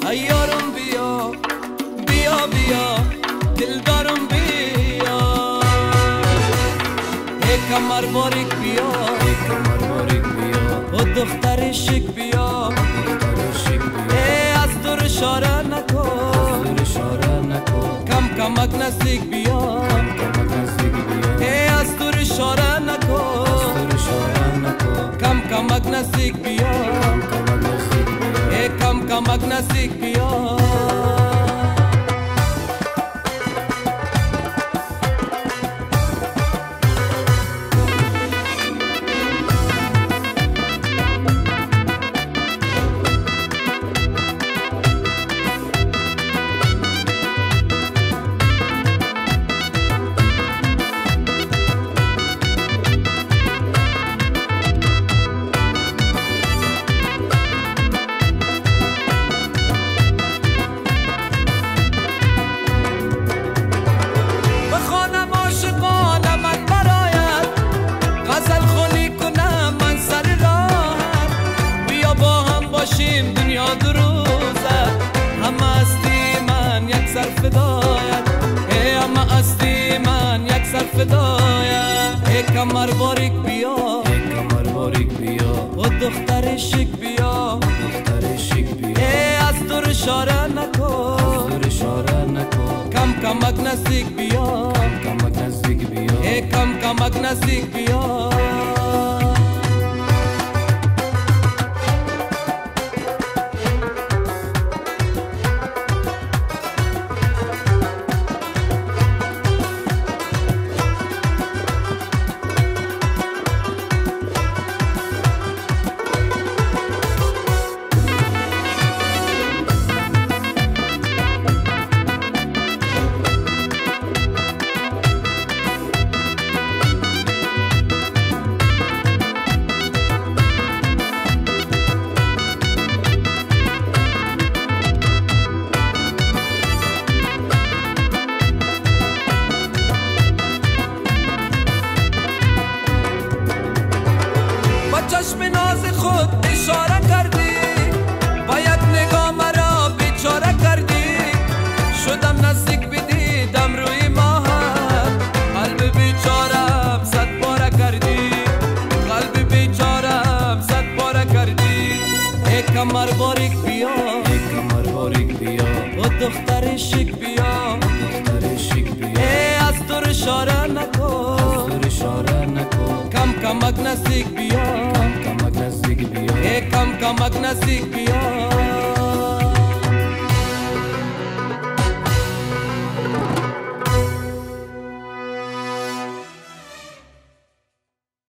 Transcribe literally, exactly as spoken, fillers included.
ایارم بیا بیا بیا دلدارم بیا ای کمر باریک بیا ای کمر باریک بیا و دختر شک بیا دختر شیک بیا ای از دور اشاره نکن دور اشاره نکن کم کمک نزدیک بیا کمک نزدیک بیا ای از دور اشاره نکن دور اشاره نکن کم کمک نزدیک بیا کمک نزدیک بیا ای کم کمک نزدیک بیا دنیا دو روزه همه استی من یک سر فدایت ای همه استی من یک سر فدایت ای کمر باریک بیا ای کمر باریک بیا و دختر شک بیا دختر شیک بیا ای از دور اشاره نکن دور اشاره نکن کم کمک نزدیک بیا کمک نزدیک بیا ای کم کمک نزدیک بیا چشم ناز خود اشاره کردی با یک نگاه مرا بیچاره کردی شدم نزدیک بدیدم روی ماهت قلب بیچارم صد باره کردی قلب بیچارم صد باره کردی ای کمر باریک بیا ای کمر باریک بیا و دختر شک بیا دختر شیک بیا ای از دور اشاره نکن دور اشاره نکن کم کمک نزدیک بیا کمک نزدیک بیا ای کم کمک نزدیک بیا